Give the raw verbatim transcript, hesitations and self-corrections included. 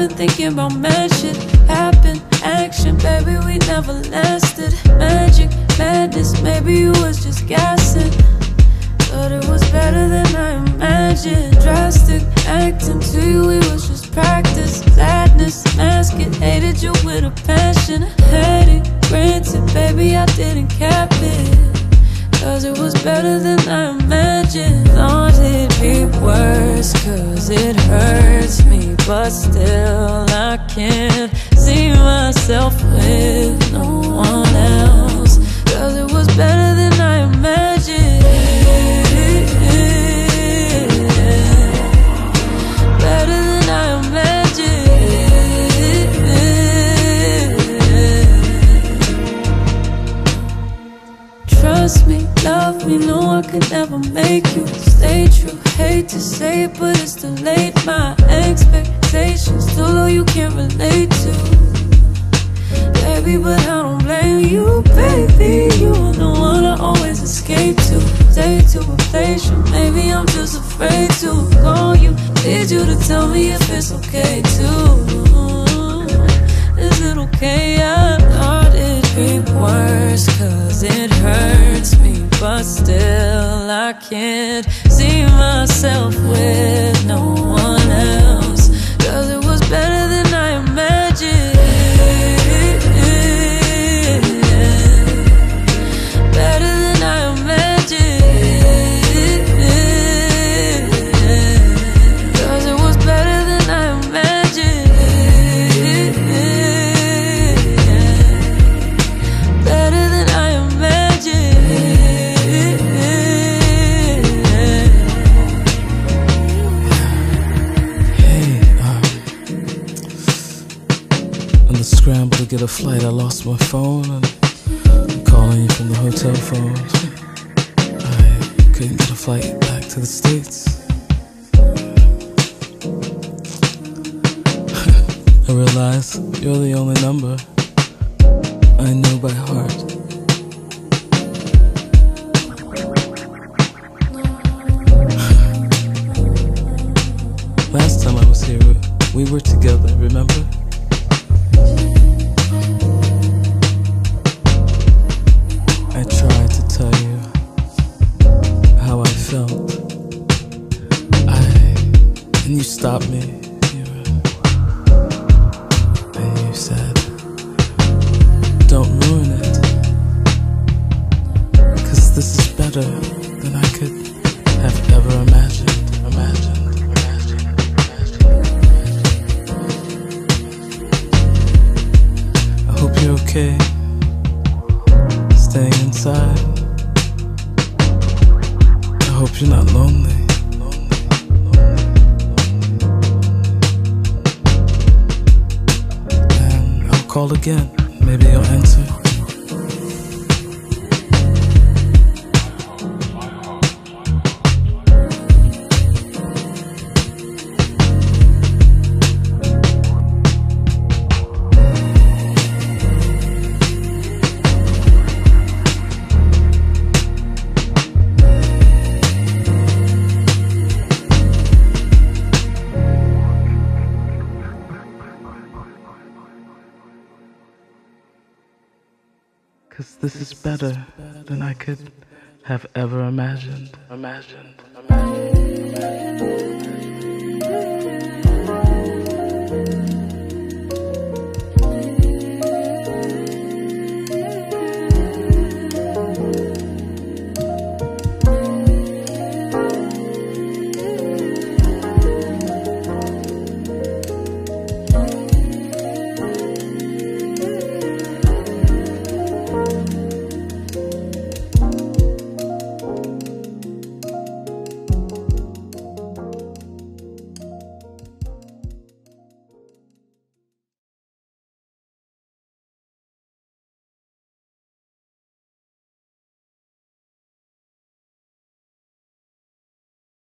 been thinking about mad shit happen, action, baby, we never lasted. Magic, madness, maybe you was just gassing. Thought it was better than I imagined. Drastic, acting to you, it was just practice. Sadness, mask it, hated you with a passion. Had it, granted, baby, I didn't cap it. Cause it was better than I imagined. Thought it'd be worse, cause it hurts me. But still I can't see myself with no one else. Cause it was better than I imagined. Better than I imagined. Trust me, love me, no, I could never make you stay true. Hate to say it, but it's too late. My expectations too low, you can't relate to. Baby, but I don't blame you, baby. You are the one I always escape to. Stay to replace you, maybe I'm just afraid to call you. Need you to tell me if it's okay too. Is it okay? I thought it'd be worse, cause it hurts me. But still I can't see myself with no one else. Cause it was better than I imagined. Better than I imagined. Cause it was better than I imagined. Better than I imagined. Hey, um, on the scramble to get a flight, I lost my phone, and I'm calling you from the hotel phone. I couldn't get a flight back to the States. I realize you're the only number I know by heart. Last time I was here, we were together, remember? I tried to tell you how I felt. I, and you stopped me. You, and you said, don't ruin it. Cause this is better than I could have ever imagined. Imagined. I hope you're okay, staying inside. I hope you're not lonely. And I'll call again, maybe you'll answer. Cause this is better than I could have ever imagined. Imagined. Imagined. Imagined.